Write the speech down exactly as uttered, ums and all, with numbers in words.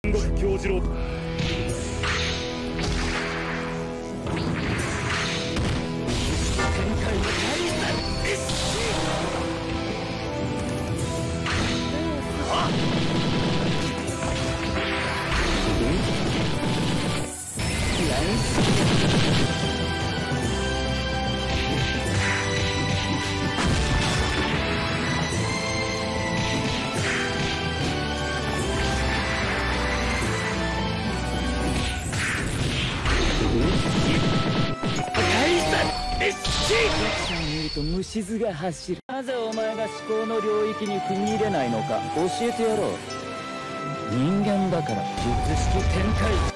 国教授郎。展開の大差。あっ。読者を見ると虫唾が走る。なぜお前が思考の領域に踏み入れないのか教えてやろう。人間だから術式展開。